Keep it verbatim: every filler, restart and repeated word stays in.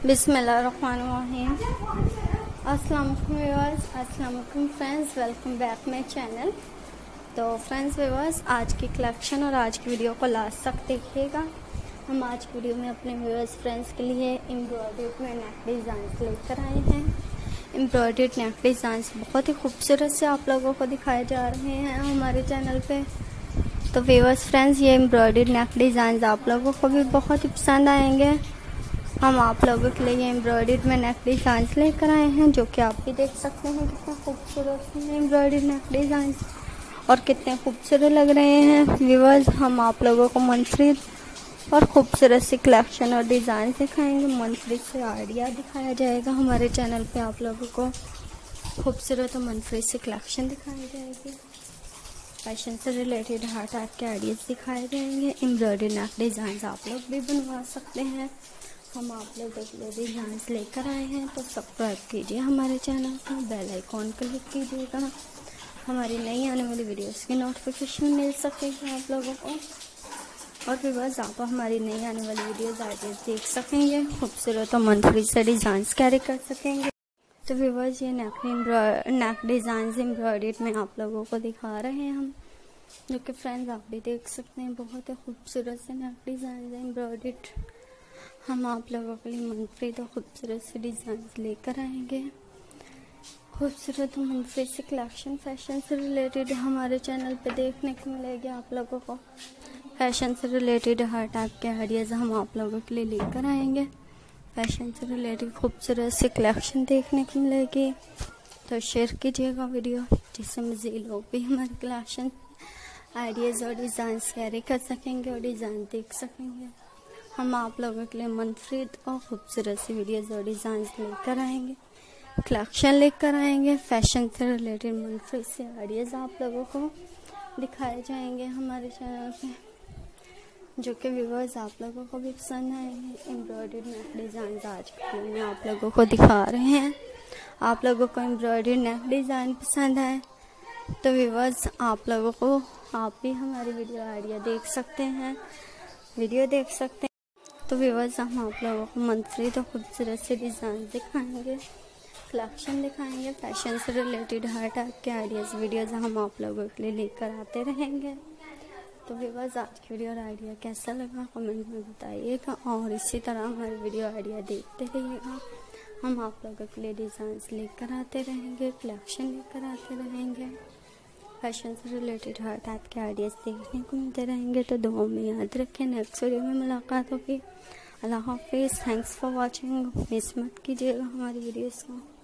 बिस्मिल्लाहिर्रहमानिर्रहीम। अस्सलाम वालेकुम व्यूअर्स, अस्सलाम वालेकुम friends, welcome back my channel. तो फ्रेंड्स व्यूअर्स, आज की कलेक्शन और आज की वीडियो को लास्ट तक देखिएगा। हम आज की वीडियो में अपने व्यूअर्स फ्रेंड्स के लिए एम्ब्रॉयडर्ड में नेक डिज़ाइंस लेकर आए हैं। एम्ब्रॉयडर्ड नेक डिज़ाइंस बहुत ही खूबसूरत से आप लोगों को दिखाए जा रहे हैं हमारे चैनल पे। तो व्यूअर्स फ्रेंड्स, ये एम्ब्रॉयडर्ड नेक डिज़ाइंस आप लोगों को भी बहुत ही पसंद आएंगे। हम आप लोगों के लिए एम्ब्रॉयडर्ड में नेक डिज़ाइंस लेकर आए हैं, जो कि आप भी देख सकते हैं कितना खूबसूरत है एम्ब्रॉयडर्ड नेक डिज़ाइंस और कितने खूबसूरत लग रहे हैं। व्यूअर्स, हम आप लोगों को मुनफरिद और खूबसूरत सी कलेक्शन और डिज़ाइन दिखाएंगे। मुनफरिद से आइडिया दिखाया जाएगा हमारे चैनल पे। आप लोगों को खूबसूरत और मुनफरिद से कलेक्शन दिखाई जाएगी। फैशन से रिलेटेड हर टाइप के आइडियाज़ दिखाए जाएंगे। एम्ब्रॉयडर्ड नेक डिज़ाइंस आप लोग भी बनवा सकते हैं। हम आप लोगों के लिए डिज़ाइंस लेकर आए हैं, तो सब्सक्राइब कीजिए हमारे चैनल को, बेल आइकॉन क्लिक कीजिएगा। हमारी नई आने वाली वीडियोस की नोटिफिकेशन मिल सकेगी आप लोगों को। और भी बस आप हमारी नई आने वाली वीडियोस आइडियाज देख सकेंगे, खूबसूरत और मुनफरिद से डिज़ाइंस कैरी कर सकेंगे। तो व्यूअर्स, ये नेक नेक डिज़ाइंस एम्ब्रॉयडर्ड में आप लोगों को दिखा रहे हैं हम, जो कि फ्रेंड्स आप भी देख सकते हैं। बहुत ही खूबसूरत से नेक डिज़ाइन एम्ब्रॉयडर्ड हम आप लोगों के लिए मुनफरिद और खूबसूरत से डिज़ाइन लेकर आएंगे। खूबसूरत और मुनफरिद से कलेक्शन फैशन से रिलेटेड हमारे चैनल पे देखने को मिलेगी आप लोगों को। फैशन से रिलेटेड हर टाइप के आइडियाज़ हम आप लोगों के लिए लेकर आएंगे। फैशन से रिलेटेड खूबसूरत से कलेक्शन देखने को मिलेगी, तो शेयर कीजिएगा वीडियो, जिससे मज़ीद लोग भी हमारे कलेक्शन आइडियाज़ और डिज़ाइन कैरी कर सकेंगे और डिज़ाइन देख सकेंगे। हम आप लोगों के लिए मुनफरिद और खूबसूरत सी वीडियोज़ और डिज़ाइन लेकर आएंगे, कलेक्शन लेकर आएंगे। फैशन से रिलेटेड मुनफरिद से आइडियाज़ आप लोगों को दिखाए जाएंगे हमारे चैनल पे, जो कि व्यूअर्स आप लोगों को भी पसंद आएंगे। एम्ब्रॉयडर्ड नेक डिज़ाइन आज के लिए आप लोगों को दिखा रहे हैं। आप लोगों को एम्ब्रॉयडर्ड नेक डिज़ाइन पसंद आए तो व्यूअर्स आप लोगों को आप भी हमारी वीडियो आइडिया देख सकते हैं, वीडियो देख सकते हैं। तो व्यूअर्स, हम आप लोगों को मुनफरिद और खूबसूरत से डिज़ाइन दिखाएंगे, कलेक्शन दिखाएंगे। फैशन से रिलेटेड हर टाइप के आइडियाज़ वीडियोज़ हम आप लोगों के लिए लेकर आते रहेंगे। तो व्यूअर्स, आज की वीडियो और आइडिया कैसा लगा कमेंट में बताइएगा, और इसी तरह हमारी वीडियो आइडिया देखते रहिएगा। हम आप लोगों के लिए डिज़ाइंस लेकर आते रहेंगे, कलेक्शन लेकर आते रहेंगे। फैशन से रिलेटेड हर टाइप के आइडियाज़ देखने को मिलते रहेंगे। तो दुआ में याद रखें, नेक्स्ट वीडियो में मुलाकात होगी। अल्लाह हाफिज़। Thanks for watching. मिस मत कीजिएगा हमारी वीडियोज़ को।